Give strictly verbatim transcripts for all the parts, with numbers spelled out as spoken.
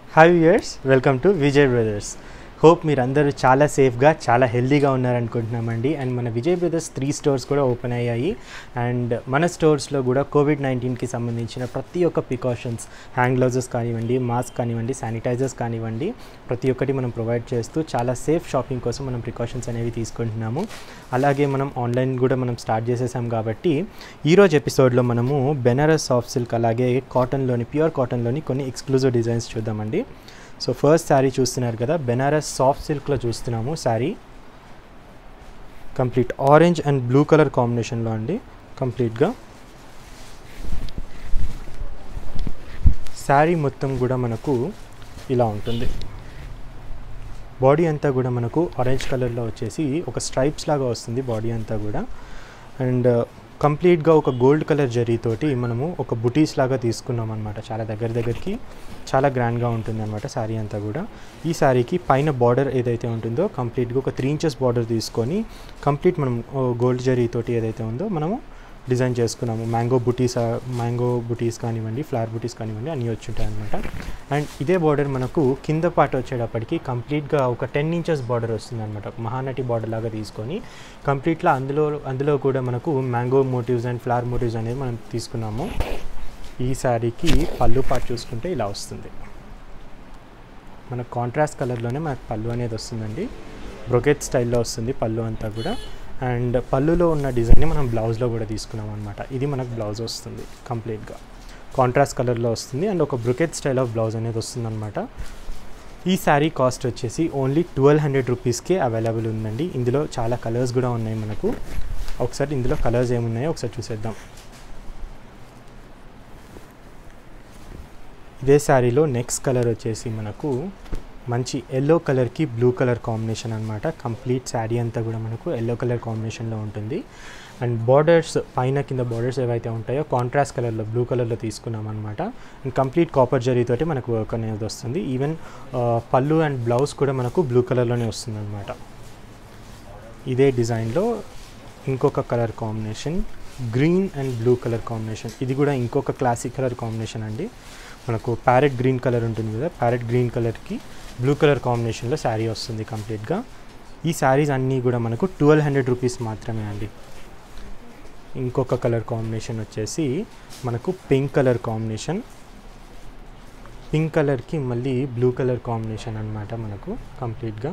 Hi viewers, welcome to Vijay Brothers. Hope మీరందరూ చాలా సేఫ్గా చాలా హెల్దీగా ఉన్నారనుకుంటున్నామండి. అండ్ మన విజయ్ బ్రదర్స్ త్రీ స్టోర్స్ కూడా ఓపెన్ అయ్యాయి. అండ్ మన స్టోర్స్లో కూడా కోవిడ్ నైన్టీన్కి సంబంధించిన ప్రతి ఒక్క ప్రికాషన్స్, హ్యాండ్ గ్లౌజెస్ కానివ్వండి, మాస్క్ కానివ్వండి, శానిటైజర్స్ కానివ్వండి, ప్రతి ఒక్కటి మనం ప్రొవైడ్ చేస్తూ చాలా సేఫ్ షాపింగ్ కోసం మనం ప్రికాషన్స్ అనేవి తీసుకుంటున్నాము. అలాగే మనం ఆన్లైన్ కూడా మనం స్టార్ట్ చేసేసాం కాబట్టి ఈరోజు ఎపిసోడ్లో మనము బెనారస్ సాఫ్ట్ సిల్క్ అలాగే కాటన్లోని ప్యూర్ కాటన్లోని కొన్ని ఎక్స్క్లూజివ్ డిజైన్స్ చూద్దామండి. సో ఫస్ట్ శారీ చూస్తున్నారు కదా, బెనారస్ సాఫ్ట్ సిల్క్లో చూస్తున్నాము. Sari complete orange and blue colour కాంబినేషన్లో అండి. కంప్లీట్గా శారీ మొత్తం కూడా మనకు ఇలా ఉంటుంది. బాడీ అంతా కూడా మనకు ఆరెంజ్ కలర్లో వచ్చేసి ఒక స్ట్రైప్స్ లాగా వస్తుంది బాడీ అంతా కూడా. అండ్ కంప్లీట్గా ఒక గోల్డ్ కలర్ జరీతోటి మనము ఒక బుటీస్ లాగా తీసుకున్నాం అనమాట. చాలా దగ్గర దగ్గరికి చాలా గ్రాండ్గా ఉంటుంది అనమాట శారీ అంతా కూడా. ఈ శారీకి పైన బార్డర్ ఏదైతే ఉంటుందో కంప్లీట్గా ఒక త్రీ ఇంచెస్ బార్డర్ తీసుకొని కంప్లీట్ మనం గోల్డ్ జరీతోటి ఏదైతే ఉందో మనము డిజైన్ చేసుకున్నాము. మ్యాంగో బుటీస్ మ్యాంగో బుటీస్ కానివ్వండి, ఫ్లవర్ బుటీస్ కానివ్వండి, అన్నీ వచ్చి ఉంటాయి అనమాట. అండ్ ఇదే బార్డర్ మనకు కింద పార్ట్ వచ్చేటప్పటికి కంప్లీట్గా ఒక టెన్ ఇంచెస్ బార్డర్ వస్తుంది అనమాట. మహానటి బార్డర్ లాగా తీసుకొని కంప్లీట్గా అందులో అందులో కూడా మనకు mango motifs and flower motifs అనేది మనం తీసుకున్నాము. ఈ శారీకి పళ్ళు పార్ట్ చూసుకుంటే ఇలా వస్తుంది. మన కాంట్రాస్ట్ కలర్లోనే మనకు పళ్ళు అనేది వస్తుందండి. బ్రొకెట్ స్టైల్లో వస్తుంది పళ్ళు అంతా కూడా. అండ్ పళ్ళులో ఉన్న డిజైన్ని మనం బ్లౌజ్లో కూడా తీసుకున్నాం అనమాట. ఇది మనకు బ్లౌజ్ వస్తుంది. కంప్లీట్గా కాంట్రాస్ట్ కలర్లో వస్తుంది అండ్ ఒక బ్రొకెట్ స్టైల్ ఆఫ్ బ్లౌజ్ అనేది వస్తుంది అనమాట. ఈ శారీ కాస్ట్ వచ్చేసి ఓన్లీ ట్వెల్వ్ హండ్రెడ్ రూపీస్కే అవైలబుల్ ఉందండి. ఇందులో చాలా కలర్స్ కూడా ఉన్నాయి మనకు. ఒకసారి ఇందులో కలర్స్ ఏమున్నాయో ఒకసారి చూసేద్దాం. ఇదే శారీలో నెక్స్ట్ కలర్ వచ్చేసి మనకు మంచి ఎల్లో కలర్కి బ్లూ కలర్ కాంబినేషన్ అనమాట. కంప్లీట్ శారీ అంతా కూడా మనకు ఎల్లో కలర్ కాంబినేషన్లో ఉంటుంది. అండ్ బార్డర్స్ పైన కింద బార్డర్స్ ఏవైతే ఉంటాయో కాంట్రాస్ట్ కలర్లో బ్లూ కలర్లో తీసుకున్నాం అనమాట. అండ్ కంప్లీట్ కాపర్ జరీతోటి మనకు వర్క్ అనేది వస్తుంది. ఈవెన్ పళ్ళు అండ్ బ్లౌజ్ కూడా మనకు బ్లూ కలర్లోనే వస్తుంది అనమాట. ఇదే డిజైన్లో ఇంకొక colour combination green and blue colour కాంబినేషన్. ఇది కూడా ఇంకొక క్లాసిక్ కలర్ కాంబినేషన్ అండి. మనకు ప్యారెట్ గ్రీన్ కలర్ ఉంటుంది కదా, ప్యారెట్ గ్రీన్ కలర్కి బ్లూ కలర్ కాంబినేషన్లో శారీ వస్తుంది కంప్లీట్గా. ఈ శారీస్ అన్నీ కూడా మనకు ట్వెల్వ్ హండ్రెడ్ రూపీస్ మాత్రమే అండి. ఇంకొక కలర్ కాంబినేషన్ వచ్చేసి మనకు పింక్ కలర్ కాంబినేషన్. పింక్ కలర్కి మళ్ళీ బ్లూ కలర్ కాంబినేషన్ అనమాట. మనకు కంప్లీట్గా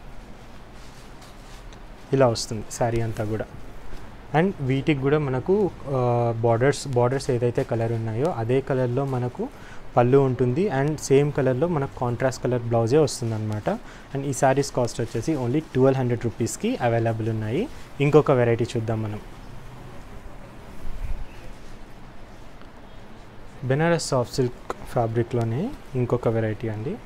ఇలా వస్తుంది శారీ అంతా కూడా. అండ్ వీటికి కూడా మనకు బార్డర్స్ బార్డర్స్ ఏదైతే కలర్ ఉన్నాయో అదే కలర్లో మనకు పళ్ళు ఉంటుంది. అండ్ సేమ్ కలర్లో మనకు కాంట్రాస్ట్ కలర్ బ్లౌజే వస్తుంది అనమాట. అండ్ ఈ శారీస్ కాస్ట్ వచ్చేసి ఓన్లీ ట్వెల్వ్ హండ్రెడ్ రూపీస్కి అవైలబుల్ ఉన్నాయి. ఇంకొక వెరైటీ చూద్దాం మనం. బెనారస్ సాఫ్ట్ సిల్క్ ఫ్యాబ్రిక్లోనే ఇంకొక వెరైటీ అండి.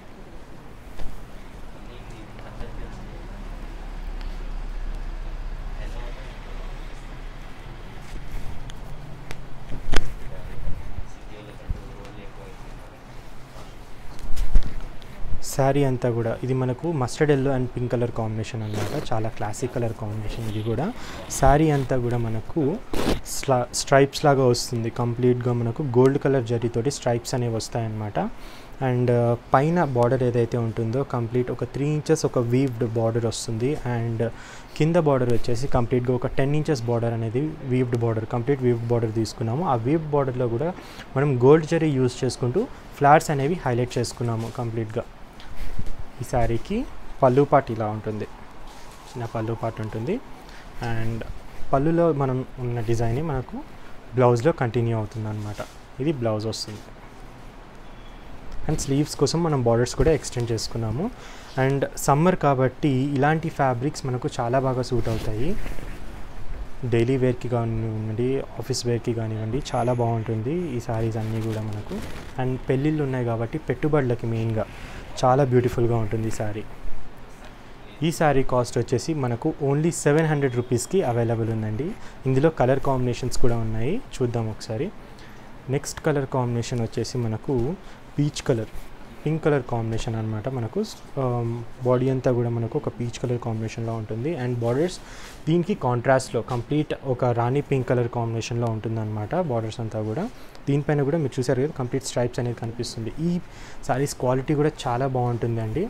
శారీ అంతా కూడా ఇది మనకు mustard yellow and pink colour combination అనమాట. చాలా క్లాసిక్ కలర్ కాంబినేషన్ ఇది కూడా. శారీ అంతా కూడా మనకు స్లా స్ట్రైప్స్ లాగా వస్తుంది. కంప్లీట్గా మనకు గోల్డ్ కలర్ జరీతోటి స్ట్రైప్స్ అనేవి వస్తాయన్నమాట. అండ్ పైన బార్డర్ ఏదైతే ఉంటుందో కంప్లీట్ ఒక త్రీ ఇంచెస్ ఒక వీవ్డ్ బార్డర్ వస్తుంది. అండ్ కింద బార్డర్ వచ్చేసి కంప్లీట్గా ఒక టెన్ ఇంచెస్ బార్డర్ అనేది weaved border, complete weaved border తీసుకున్నాము. ఆ వీవ్డ్ బార్డర్లో కూడా మనం గోల్డ్ జరీ యూజ్ చేసుకుంటూ ఫ్లవర్స్ అనేవి హైలైట్ చేసుకున్నాము కంప్లీట్గా. ఈ శారీకి పళ్ళు పార్ట్ ఇలా ఉంటుంది. చిన్న పళ్ళు పార్ట్ ఉంటుంది. అండ్ పళ్ళులో మనం ఉన్న డిజైన్ మనకు బ్లౌజ్లో కంటిన్యూ అవుతుంది అనమాట. ఇది బ్లౌజ్ వస్తుంది. అండ్ స్లీవ్స్ కోసం మనం బార్డర్స్ కూడా ఎక్స్టెండ్ చేసుకున్నాము. అండ్ సమ్మర్ కాబట్టి ఇలాంటి ఫ్యాబ్రిక్స్ మనకు చాలా బాగా సూట్ అవుతాయి. డైలీ వేర్కి కానివ్వండి, ఆఫీస్ వేర్కి కానివ్వండి, చాలా బాగుంటుంది ఈ శారీస్ అన్నీ కూడా మనకు. అండ్ పెళ్ళిళ్ళు ఉన్నాయి కాబట్టి పెట్టుబడులకి మెయిన్గా చాలా బ్యూటిఫుల్గా ఉంటుంది ఈ శారీ. ఈ శారీ కాస్ట్ వచ్చేసి మనకు ఓన్లీ సెవెన్ హండ్రెడ్ రూపీస్కి అవైలబుల్ ఉందండి. ఇందులో కలర్ కాంబినేషన్స్ కూడా ఉన్నాయి, చూద్దాం ఒకసారి. నెక్స్ట్ కలర్ కాంబినేషన్ వచ్చేసి మనకు పీచ్ కలర్. పింక్ కలర్ కాంబినేషన్ అనమాట. మనకు బాడీ అంతా కూడా మనకు ఒక పీచ్ కలర్ కాంబినేషన్లో ఉంటుంది. అండ్ బార్డర్స్ దీనికి కాంట్రాస్ట్లో కంప్లీట్ ఒక రాణి పింక్ కలర్ కాంబినేషన్లో ఉంటుందన్నమాట. బార్డర్స్ అంతా కూడా దీనిపైన కూడా మీరు చూసారు కదా కంప్లీట్ స్ట్రైప్స్ అనేది కనిపిస్తుంది. ఈ సారీస్ క్వాలిటీ కూడా చాలా బాగుంటుందండి.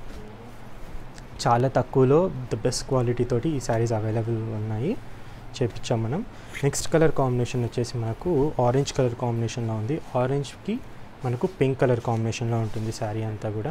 చాలా తక్కువలో ద బెస్ట్ క్వాలిటీ తోటి ఈ సారీస్ అవైలబుల్ ఉన్నాయి, చేపించాం మనం. నెక్స్ట్ కలర్ కాంబినేషన్ వచ్చేసి మనకు ఆరెంజ్ కలర్ కాంబినేషన్లో ఉంది. ఆరెంజ్కి మనకు పింక్ కలర్ కాంబినేషన్లో ఉంటుంది శారీ అంతా కూడా.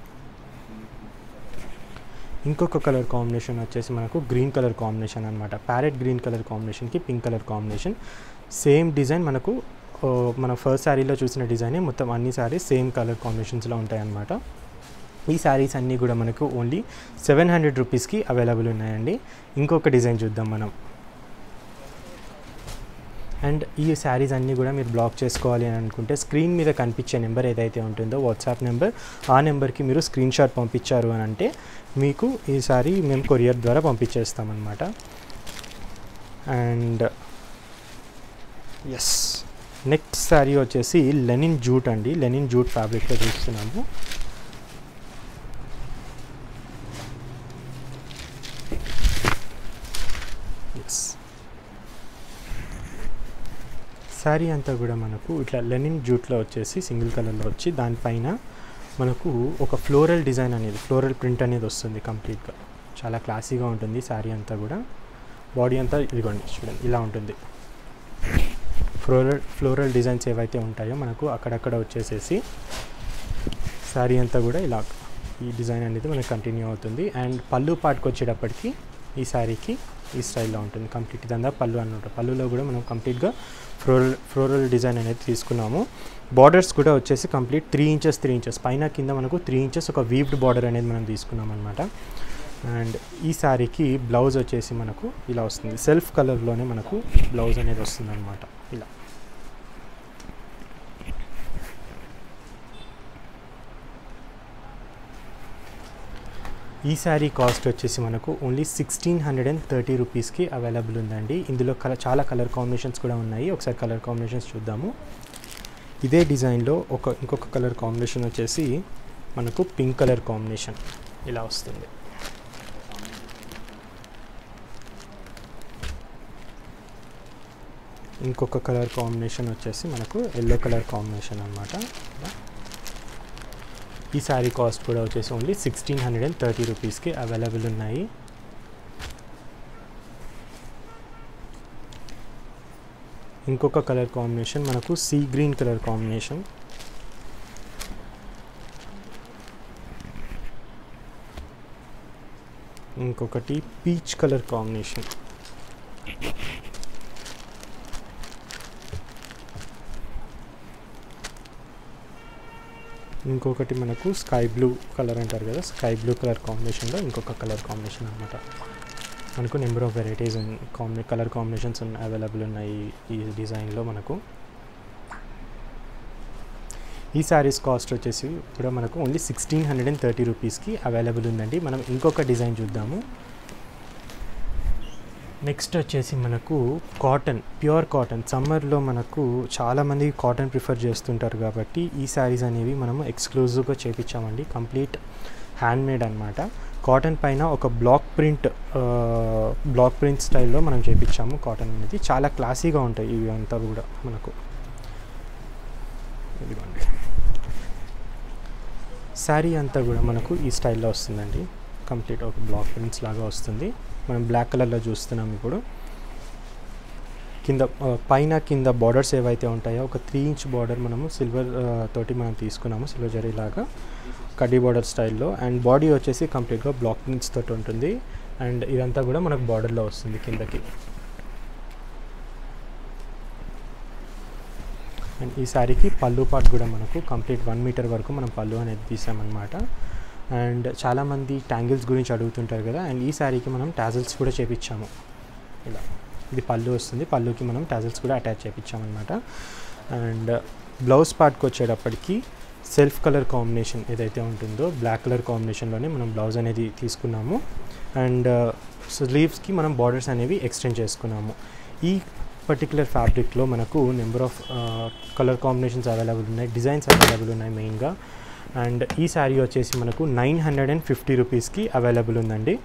ఇంకొక కలర్ కాంబినేషన్ వచ్చేసి మనకు గ్రీన్ కలర్ కాంబినేషన్ అనమాట. ప్యారెట్ గ్రీన్ కలర్ కాంబినేషన్కి pink colour combination. Same design మనకు మన ఫస్ట్ శారీలో చూసిన డిజైనే మొత్తం అన్ని శారీస్ సేమ్ కలర్ కాంబినేషన్స్లో ఉంటాయన్నమాట. ఈ శారీస్ అన్నీ కూడా మనకు ఓన్లీ సెవెన్ హండ్రెడ్ రూపీస్కి అవైలబుల్ ఉన్నాయండి. ఇంకొక డిజైన్ చూద్దాం మనం. అండ్ ఈ శారీస్ అన్నీ కూడా మీరు బ్లాక్ చేసుకోవాలి అని అనుకుంటే స్క్రీన్ మీద కనిపించే నెంబర్ ఏదైతే ఉంటుందో వాట్సాప్ నెంబర్, ఆ నెంబర్కి మీరు స్క్రీన్ షాట్ పంపించారు అని అంటే మీకు ఈ సారీ మేము కొరియర్ ద్వారా పంపించేస్తామన్నమాట. అండ్ ఎస్ నెక్స్ట్ శారీ వచ్చేసి లెనిన్ జూట్ అండి. లెనిన్ జూట్ ఫ్యాబ్రిక్లో చూస్తున్నాము. ఎస్ శారీ అంతా కూడా మనకు ఇట్లా లెనిన్ జూట్లో వచ్చేసి సింగిల్ కలర్లో వచ్చి దానిపైన మనకు ఒక ఫ్లోరల్ డిజైన్ అనేది ఫ్లోరల్ ప్రింట్ అనేది వస్తుంది కంప్లీట్గా. చాలా క్లాసీగా ఉంటుంది శారీ అంతా కూడా. బాడీ అంతా ఇదిగోండి చూడండి ఇలా ఉంటుంది. ఫ్లోరల్ ఫ్లోరల్ డిజైన్స్ ఏవైతే ఉంటాయో మనకు అక్కడక్కడ వచ్చేసేసి శారీ అంతా కూడా ఇలా ఈ డిజైన్ అనేది మనకు కంటిన్యూ అవుతుంది. అండ్ పళ్ళు పాటుకు వచ్చేటప్పటికి ఈ శారీకి ఈ స్టైల్లో ఉంటుంది కంప్లీట్. ఇదంతా పళ్ళు అన్నమాట. పళ్ళులో కూడా మనం కంప్లీట్గా ఫ్లోరల్ ఫ్లోరల్ డిజైన్ అనేది తీసుకున్నాము. బార్డర్స్ కూడా వచ్చేసి complete three inches three inches పైన కింద మనకు త్రీ ఇంచెస్ ఒక వీవ్డ్ బార్డర్ అనేది మనం తీసుకున్నాం అనమాట. అండ్ ఈ శారీకి బ్లౌజ్ వచ్చేసి మనకు ఇలా వస్తుంది. సెల్ఫ్ కలర్లోనే మనకు బ్లౌజ్ అనేది వస్తుంది అనమాట. ఇలా ఈ శారీ కాస్ట్ వచ్చేసి మనకు only sixteen hundred and thirty రూపీస్కి అవైలబుల్ ఉందండి. ఇందులో కలర్ చాలా కలర్ కాంబినేషన్స్ కూడా ఉన్నాయి. ఒకసారి కలర్ కాంబినేషన్స్ చూద్దాము. ఇదే డిజైన్లో ఒక ఇంకొక కలర్ కాంబినేషన్ వచ్చేసి మనకు పింక్ కలర్ కాంబినేషన్ ఇలా వస్తుంది. ఇంకొక కలర్ కాంబినేషన్ వచ్చేసి మనకు ఎల్లో కలర్ కాంబినేషన్ అనమాట. ఈ శారీ కాస్ట్ కూడా వచ్చేసి only sixteen hundred and thirty రూపీస్కి అవైలబుల్ ఉన్నాయి. ఇంకొక కలర్ కాంబినేషన్ మనకు సీ గ్రీన్ కలర్ కాంబినేషన్. ఇంకొకటి పీచ్ కలర్ కాంబినేషన్. ఇంకొకటి మనకు స్కై బ్లూ కలర్ అంటారు కదా, స్కై బ్లూ కలర్ కాంబినేషన్లో ఇంకొక కలర్ కాంబినేషన్ అనమాట. మనకు number of varieties combi colour combinations available ఉన్నాయి ఈ డిజైన్లో. మనకు ఈ శారీస్ కాస్ట్ వచ్చేసి కూడా మనకు only sixteen hundred and thirty రూపీస్కి అవైలబుల్ ఉందండి. మనం ఇంకొక డిజైన్ చూద్దాము. నెక్స్ట్ వచ్చేసి మనకు కాటన్, ప్యూర్ కాటన్. సమ్మర్లో మనకు చాలామంది కాటన్ ప్రిఫర్ చేస్తుంటారు కాబట్టి ఈ శారీస్ అనేవి మనము ఎక్స్క్లూజివ్గా చేపించామండి. కంప్లీట్ హ్యాండ్మేడ్ అనమాట. కాటన్ పైన ఒక బ్లాక్ ప్రింట్ బ్లాక్ ప్రింట్ స్టైల్లో మనం చేపించాము. కాటన్ అనేది చాలా క్లాసీగా ఉంటాయి ఇవి అంతా కూడా మనకు. ఇదిగోండి శారీ అంతా కూడా మనకు ఈ స్టైల్లో వస్తుందండి. కంప్లీట్ ఒక బ్లాక్ ప్రింట్స్ లాగా వస్తుంది. మనం బ్లాక్ కలర్లో చూస్తున్నాం. ఇప్పుడు కింద పైన కింద బార్డర్స్ ఏవైతే ఉంటాయో ఒక త్రీ ఇంచ్ బార్డర్ మనము సిల్వర్ తోటి మనం తీసుకున్నాము, సిల్వర్ జరీ లాగా కడ్డీ బార్డర్ స్టైల్లో. అండ్ బాడీ వచ్చేసి కంప్లీట్గా బ్లాక్ ప్రింట్స్ తోటి ఉంటుంది. అండ్ ఇదంతా కూడా మనకు బార్డర్లో వస్తుంది కిందకి. అండ్ ఈ శారీకి పళ్ళు పార్ట్ కూడా మనకు కంప్లీట్ వన్ మీటర్ వరకు మనం పళ్ళు అనేది తీసామన్నమాట. అండ్ చాలామంది ట్యాంగిల్స్ గురించి అడుగుతుంటారు కదా, అండ్ ఈ శారీకి మనం టాజిల్స్ కూడా చేపించాము. ఇలా ఇది పళ్ళు వస్తుంది, పళ్ళుకి మనం టాజిల్స్ కూడా అటాచ్ చేపించామన్నమాట. అండ్ బ్లౌజ్ పార్ట్కి వచ్చేటప్పటికి సెల్ఫ్ కలర్ కాంబినేషన్ ఏదైతే ఉంటుందో బ్లాక్ కలర్ కాంబినేషన్లోనే మనం బ్లౌజ్ అనేది తీసుకున్నాము. అండ్ స్లీవ్స్కి మనం బార్డర్స్ అనేవి ఎక్స్టెండ్ చేసుకున్నాము. ఈ పర్టికులర్ ఫ్యాబ్రిక్లో మనకు number of colour combinations available ఉన్నాయి, డిజైన్స్ అవైలబుల్ ఉన్నాయి మెయిన్గా. అండ్ ఈ శారీ వచ్చేసి మనకు నైన్ హండ్రెడ్ అండ్ ఫిఫ్టీ రూపీస్కి అవైలబుల్ ఉందండి.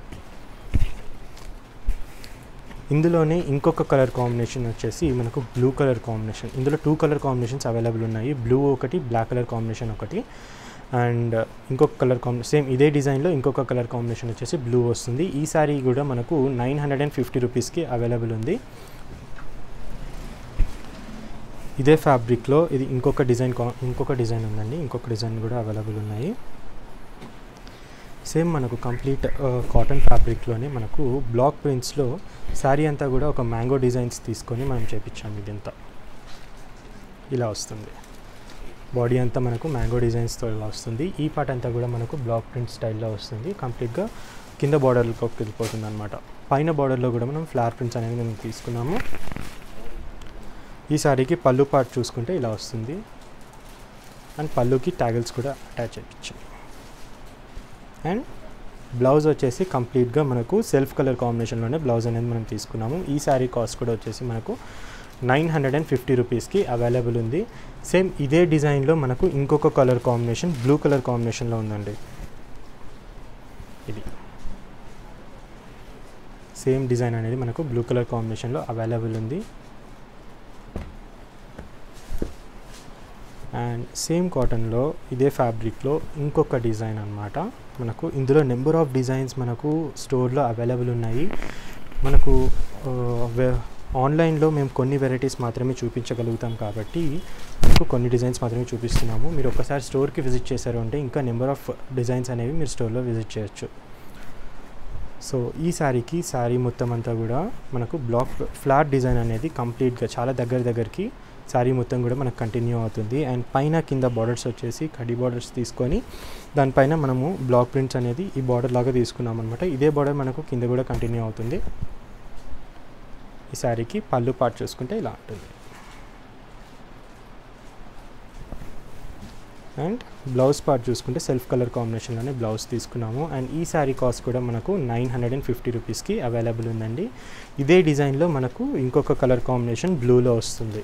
ఇందులోనే ఇంకొక కలర్ కాంబినేషన్ వచ్చేసి మనకు బ్లూ కలర్ కాంబినేషన్. ఇందులో టూ కలర్ కాంబినేషన్స్ అవైలబుల్ ఉన్నాయి, బ్లూ ఒకటి, బ్లాక్ కలర్ కాంబినేషన్ ఒకటి. అండ్ ఇంకొక కలర్ కాంబినేషన్ సేమ్ ఇదే డిజైన్లో ఇంకొక కలర్ కాంబినేషన్ వచ్చేసి బ్లూ వస్తుంది. ఈ శారీ కూడా మనకు నైన్ హండ్రెడ్ అండ్ ఫిఫ్టీ రూపీస్కి అవైలబుల్ ఉంది. ఇదే ఫ్యాబ్రిక్లో ఇది ఇంకొక డిజైన్ ఇంకొక డిజైన్ ఉందండి, ఇంకొక డిజైన్ కూడా అవైలబుల్ ఉన్నాయి. సేమ్ మనకు కంప్లీట్ కాటన్ ఫ్యాబ్రిక్లోనే మనకు బ్లాక్ ప్రింట్స్లో శారీ అంతా కూడా ఒక మ్యాంగో డిజైన్స్ తీసుకొని మనం చేపించాము. ఇదంతా ఇలా వస్తుంది, బాడీ అంతా మనకు మ్యాంగో డిజైన్స్తో ఇలా వస్తుంది. ఈ పార్ట్ అంతా కూడా మనకు బ్లాక్ ప్రింట్ స్టైల్లో వస్తుంది, కంప్లీట్గా కింద బార్డర్లోకి వెళ్ళిపోతుంది అనమాట. పైన బార్డర్లో కూడా మనం ఫ్లవర్ ప్రింట్స్ అనేది మనం తీసుకున్నాము. ఈ శారీకి పళ్ళు పార్ట్ చూసుకుంటే ఇలా వస్తుంది, అండ్ పళ్ళుకి ట్యాగిల్స్ కూడా అటాచ్ చేయించాం. అండ్ బ్లౌజ్ వచ్చేసి కంప్లీట్గా మనకు సెల్ఫ్ కలర్ కాంబినేషన్లోనే బ్లౌజ్ అనేది మనం తీసుకున్నాము. ఈ శారీ కాస్ట్ కూడా వచ్చేసి మనకు నైన్ హండ్రెడ్ అండ్ ఫిఫ్టీ రూపీస్కి అవైలబుల్ ఉంది. సేమ్ ఇదే డిజైన్లో మనకు ఇంకొక కలర్ కాంబినేషన్ బ్లూ కలర్ కాంబినేషన్లో ఉందండి. ఇది సేమ్ డిజైన్ అనేది మనకు బ్లూ కలర్ కాంబినేషన్లో అవైలబుల్ ఉంది. అండ్ సేమ్ కాటన్లో ఇదే ఫ్యాబ్రిక్లో ఇంకొక డిజైన్ అనమాట. మనకు ఇందులో నెంబర్ ఆఫ్ డిజైన్స్ మనకు స్టోర్లో అవైలబుల్ ఉన్నాయి. మనకు ఆన్లైన్లో మేము కొన్ని వెరైటీస్ మాత్రమే చూపించగలుగుతాం కాబట్టి మనకు కొన్ని డిజైన్స్ మాత్రమే చూపిస్తున్నాము. మీరు ఒకసారి స్టోర్కి విజిట్ చేశారు అంటే ఇంకా నెంబర్ ఆఫ్ డిజైన్స్ అనేవి మీరు స్టోర్లో విజిట్ చేయొచ్చు. సో ఈ శారీకి శారీ మొత్తం అంతా కూడా మనకు బ్లాక్ ఫ్లాట్ డిజైన్ అనేది కంప్లీట్గా చాలా దగ్గర దగ్గరికి శారీ మొత్తం కూడా మనకు కంటిన్యూ అవుతుంది. అండ్ పైన కింద బార్డర్స్ వచ్చేసి కడి బార్డర్స్ తీసుకొని దానిపైన మనము బ్లాక్ ప్రింట్స్ అనేది ఈ బార్డర్ లాగా తీసుకున్నాం అనమాట. ఇదే బార్డర్ మనకు కింద కూడా కంటిన్యూ అవుతుంది. ఈ శారీకి పళ్ళు పార్ట్ చూసుకుంటే ఇలా ఉంటుంది. అండ్ బ్లౌజ్ పార్ట్ చూసుకుంటే సెల్ఫ్ కలర్ కాంబినేషన్లోనే బ్లౌజ్ తీసుకున్నాము. అండ్ ఈ శారీ కాస్ట్ కూడా మనకు నైన్ హండ్రెడ్ అండ్ ఫిఫ్టీ రూపీస్కి అవైలబుల్ ఉందండి. ఇదే డిజైన్లో మనకు ఇంకొక కలర్ కాంబినేషన్ బ్లూలో వస్తుంది.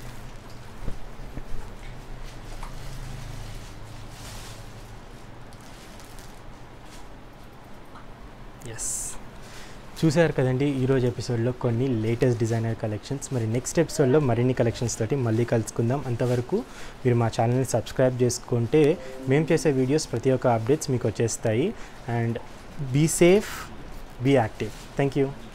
ఎస్, చూసారు కదండి ఈరోజు ఎపిసోడ్లో కొన్ని లేటెస్ట్ డిజైనర్ కలెక్షన్స్. మరి నెక్స్ట్ ఎపిసోడ్లో మరిన్ని కలెక్షన్స్ తోటి మళ్ళీ కలుసుకుందాం. అంతవరకు మీరు మా ఛానల్ని సబ్స్క్రైబ్ చేసుకుంటే మేము చేసే వీడియోస్ ప్రతి ఒక్క అప్డేట్స్ మీకు వచ్చేస్తాయి. And be safe, be active. Thank you.